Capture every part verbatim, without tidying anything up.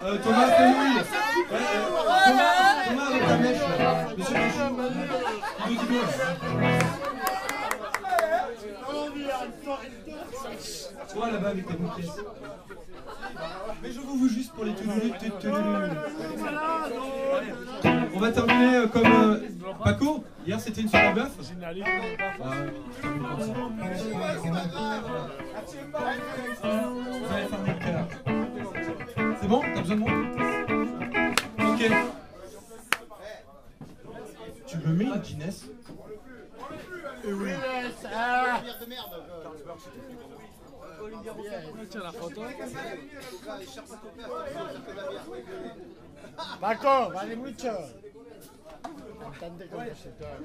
Euh, Thomas, fais-lui. Euh, Thomas, Thomas, avec ta mèche, là. Monsieur Mèche. Il vous dit bien. Toi, là-bas, avec ta bouquets. Mais je vous veux juste pour les touloulus. On va terminer euh, comme euh, Paco. Hier, c'était une super bœuf. Ah, vous allez faire des cœurs. C'est bon? T'as besoin de moi? Ok. Tu me mets une Guinness? Eh oui. Ah. Tiens la photo. Paco, vale mucho. Cantante compositor.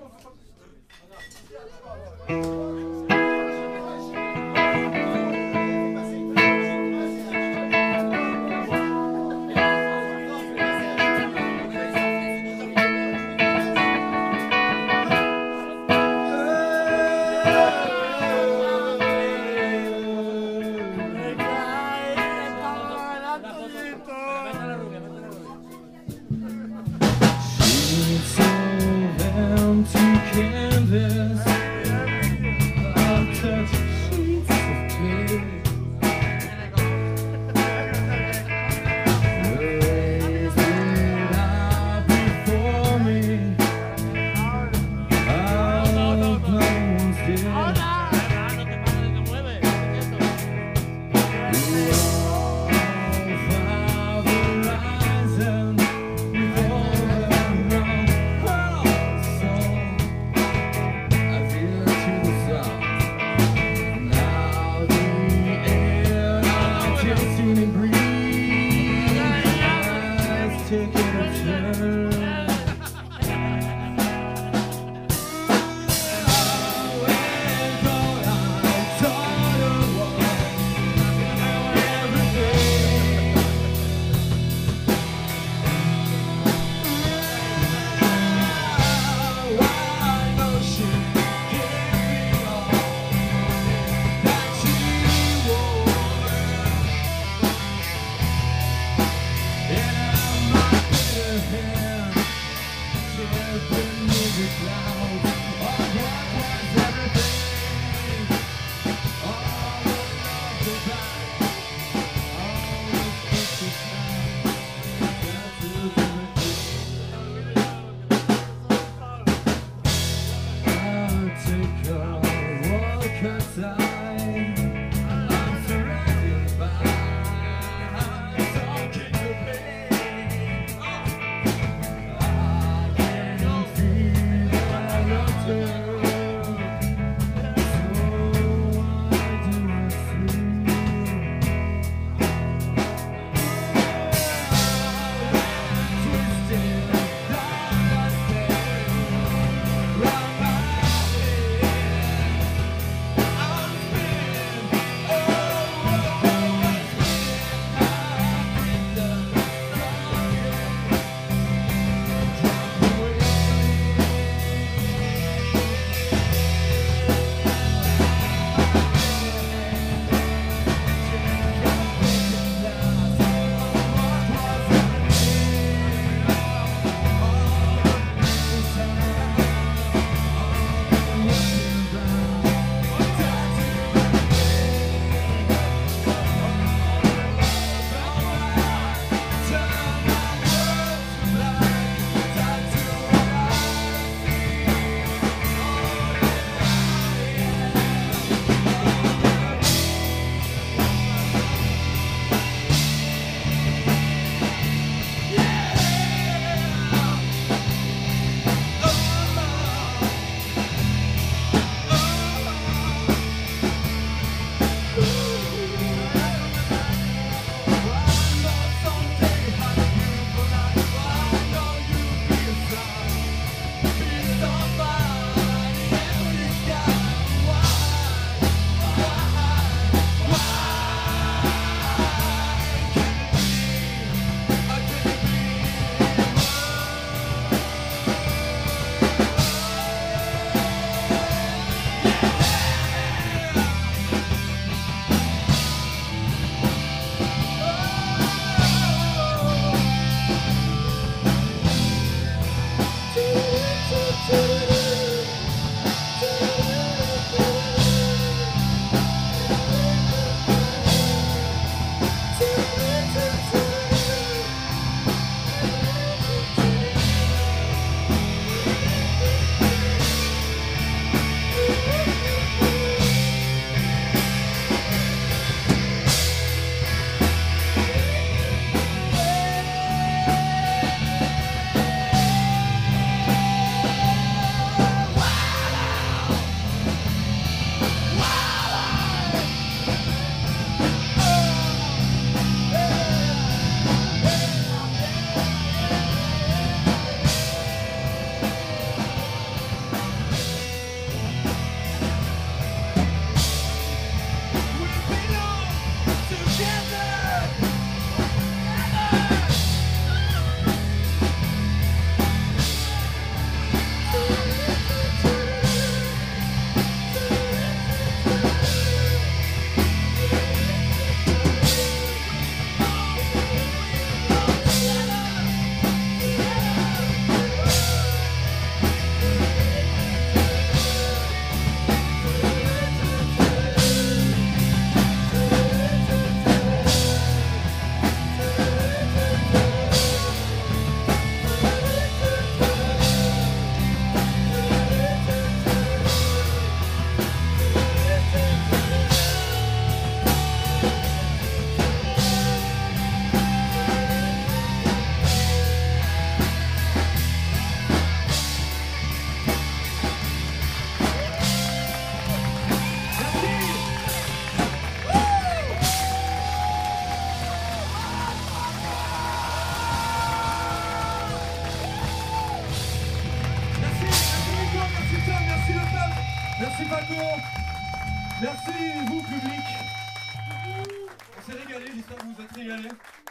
Paco. Merci, vous, public. On s'est régalé, j'espère que vous vous êtes régalés.